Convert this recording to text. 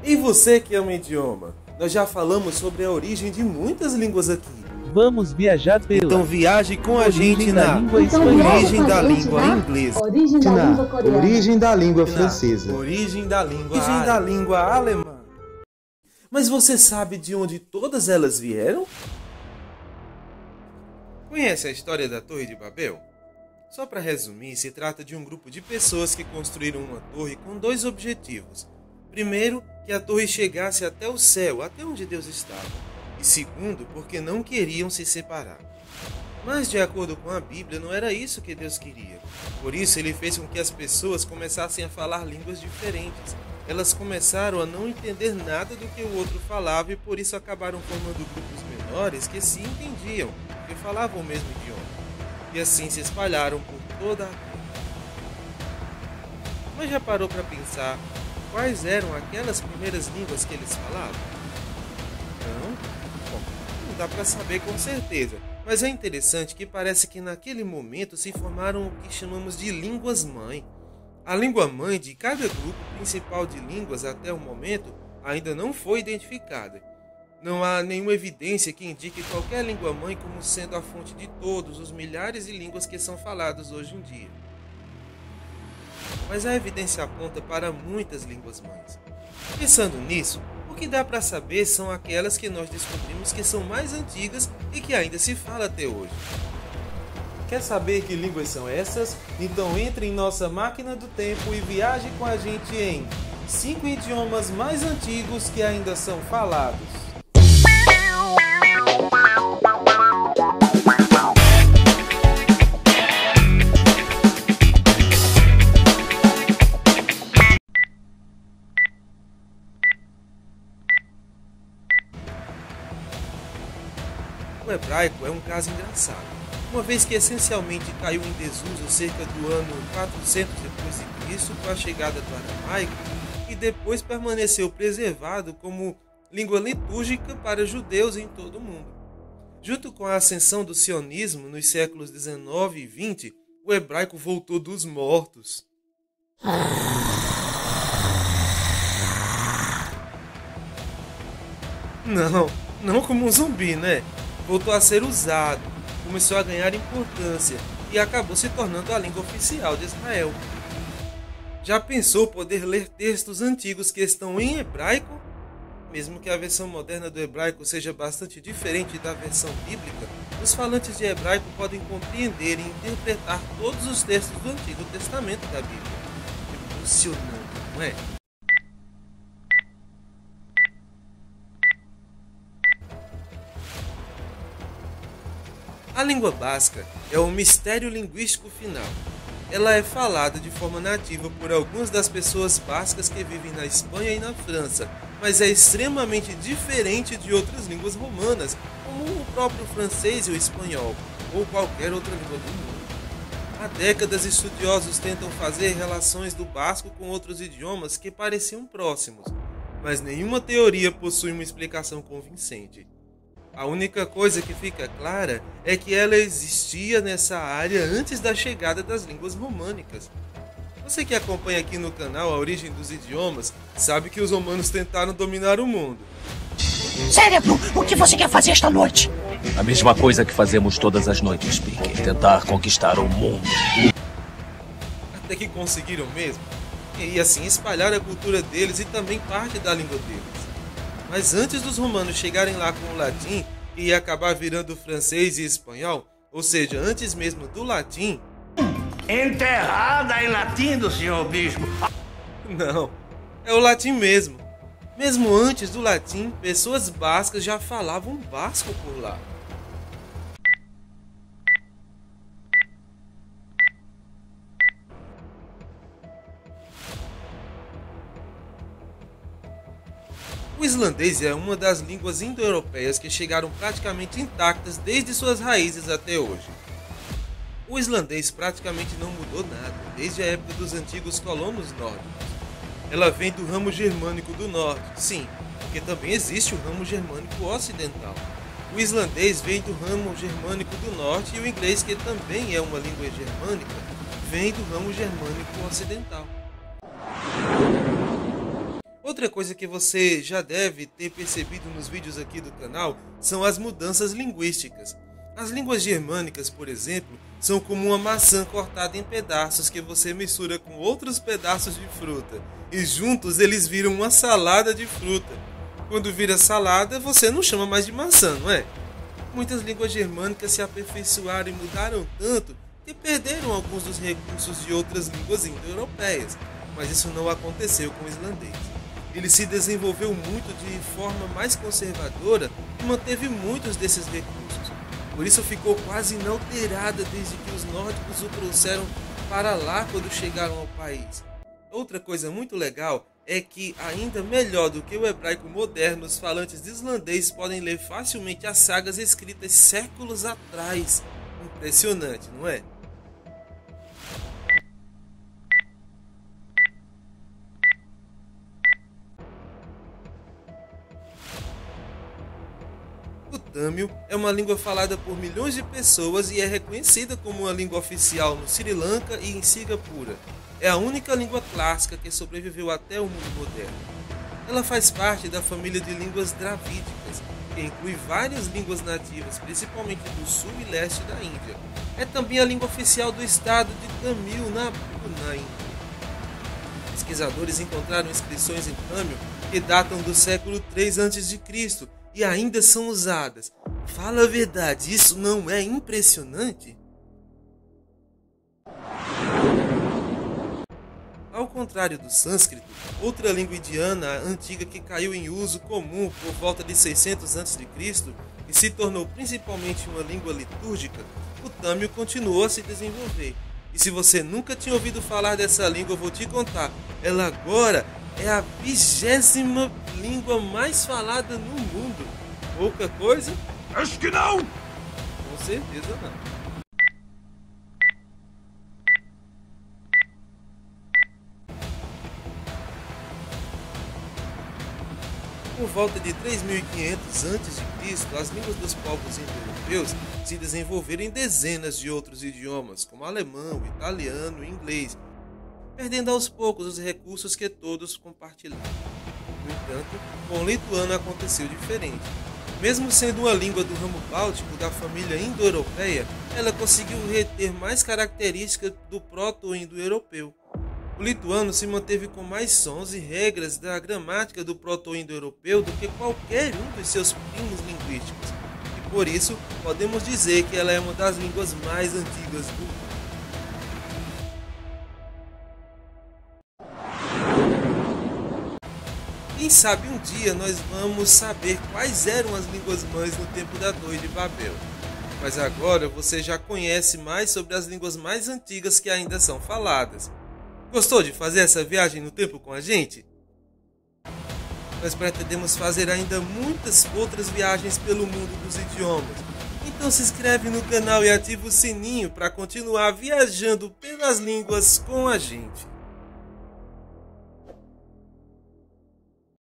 E você que ama idioma, nós já falamos sobre a origem de muitas línguas aqui. Vamos viajar pela Então viaje com a gente da na língua espanhola. origem da língua inglesa, Origem da língua coreana. Origem da língua francesa. origem da língua alemã. Mas você sabe de onde todas elas vieram? Conhece a história da Torre de Babel? Só para resumir, se trata de um grupo de pessoas que construíram uma torre com dois objetivos. Primeiro, que a torre chegasse até o céu, até onde Deus estava. E segundo, porque não queriam se separar. Mas, de acordo com a Bíblia, não era isso que Deus queria. Por isso, ele fez com que as pessoas começassem a falar línguas diferentes. Elas começaram a não entender nada do que o outro falava e por isso acabaram formando grupos menores que se entendiam, que falavam o mesmo idioma. E assim se espalharam por toda a terra. Mas já parou para pensar quais eram aquelas primeiras línguas que eles falavam? Não? Bom, não dá para saber com certeza. Mas é interessante que parece que naquele momento se formaram o que chamamos de línguas-mãe. A língua-mãe de cada grupo principal de línguas até o momento ainda não foi identificada. Não há nenhuma evidência que indique qualquer língua-mãe como sendo a fonte de todos os milhares de línguas que são faladas hoje em dia. Mas a evidência aponta para muitas línguas-mães. Pensando nisso, o que dá para saber são aquelas que nós descobrimos que são mais antigas e que ainda se fala até hoje. Quer saber que línguas são essas? Então entre em nossa máquina do tempo e viaje com a gente em 5 idiomas mais antigos que ainda são falados. O hebraico é um caso engraçado, uma vez que essencialmente caiu em desuso cerca do ano 400 d.C. com a chegada do aramaico e depois permaneceu preservado como língua litúrgica para judeus em todo o mundo. Junto com a ascensão do sionismo nos séculos 19 e 20, o hebraico voltou dos mortos. Não como um zumbi, né? Voltou a ser usado, começou a ganhar importância e acabou se tornando a língua oficial de Israel. Já pensou poder ler textos antigos que estão em hebraico? Mesmo que a versão moderna do hebraico seja bastante diferente da versão bíblica, os falantes de hebraico podem compreender e interpretar todos os textos do Antigo Testamento da Bíblia. Emocionante, não é? A língua basca é o mistério linguístico final. Ela é falada de forma nativa por algumas das pessoas bascas que vivem na Espanha e na França, mas é extremamente diferente de outras línguas romanas, como o próprio francês e o espanhol, ou qualquer outra língua do mundo. Há décadas, estudiosos tentam fazer relações do basco com outros idiomas que pareciam próximos, mas nenhuma teoria possui uma explicação convincente. A única coisa que fica clara é que ela existia nessa área antes da chegada das línguas românicas. Você que acompanha aqui no canal A Origem dos Idiomas sabe que os romanos tentaram dominar o mundo. Cérebro, o que você quer fazer esta noite? A mesma coisa que fazemos todas as noites, Pink. Tentar conquistar o mundo. Até que conseguiram mesmo. E assim espalharam a cultura deles e também parte da língua deles. Mas antes dos romanos chegarem lá com o latim e acabar virando francês e espanhol, ou seja, antes mesmo do latim... Enterrada em latim do senhor bispo. Não, é o latim mesmo. Mesmo antes do latim, pessoas bascas já falavam basco por lá. O islandês é uma das línguas indo-europeias que chegaram praticamente intactas desde suas raízes até hoje. O islandês praticamente não mudou nada desde a época dos antigos colonos nórdicos. Ela vem do ramo germânico do norte, sim, porque também existe o ramo germânico ocidental. O islandês vem do ramo germânico do norte e o inglês, que também é uma língua germânica, vem do ramo germânico ocidental. Outra coisa que você já deve ter percebido nos vídeos aqui do canal são as mudanças linguísticas. As línguas germânicas, por exemplo, são como uma maçã cortada em pedaços que você mistura com outros pedaços de fruta e juntos eles viram uma salada de fruta. Quando vira salada, você não chama mais de maçã, não é? Muitas línguas germânicas se aperfeiçoaram e mudaram tanto que perderam alguns dos recursos de outras línguas indo-europeias, mas isso não aconteceu com o islandês. Ele se desenvolveu muito de forma mais conservadora e manteve muitos desses recursos. Por isso ficou quase inalterada desde que os nórdicos o trouxeram para lá quando chegaram ao país. Outra coisa muito legal é que, ainda melhor do que o hebraico moderno, os falantes de islandês podem ler facilmente as sagas escritas séculos atrás. Impressionante, não é? O tâmil é uma língua falada por milhões de pessoas e é reconhecida como uma língua oficial no Sri Lanka e em Singapura. É a única língua clássica que sobreviveu até o mundo moderno. Ela faz parte da família de línguas dravídicas, que inclui várias línguas nativas, principalmente do sul e leste da Índia. É também a língua oficial do estado de Tamil Nadu, na Índia. Pesquisadores encontraram inscrições em tâmil que datam do século 3 a.C. e ainda são usadas. Fala a verdade, isso não é impressionante? Ao contrário do sânscrito, outra língua indiana antiga que caiu em uso comum por volta de 600 a.C. e se tornou principalmente uma língua litúrgica, o tâmil continuou a se desenvolver. E se você nunca tinha ouvido falar dessa língua, eu vou te contar. Ela agora é a 20ª língua mais falada no mundo. Pouca coisa? Acho que não! Com certeza não. Por volta de 3500 a.C., as línguas dos povos indo-europeus se desenvolveram em dezenas de outros idiomas, como alemão, italiano e inglês, perdendo aos poucos os recursos que todos compartilhavam. No entanto, com o lituano aconteceu diferente. Mesmo sendo uma língua do ramo báltico da família indo-europeia, ela conseguiu reter mais características do proto-indo-europeu. O lituano se manteve com mais sons e regras da gramática do proto-indo-europeu do que qualquer um dos seus primos linguísticos, e por isso podemos dizer que ela é uma das línguas mais antigas do mundo. Quem sabe um dia nós vamos saber quais eram as línguas mães no tempo da Torre de Babel. Mas agora você já conhece mais sobre as línguas mais antigas que ainda são faladas. Gostou de fazer essa viagem no tempo com a gente? Nós pretendemos fazer ainda muitas outras viagens pelo mundo dos idiomas. Então se inscreve no canal e ativa o sininho para continuar viajando pelas línguas com a gente.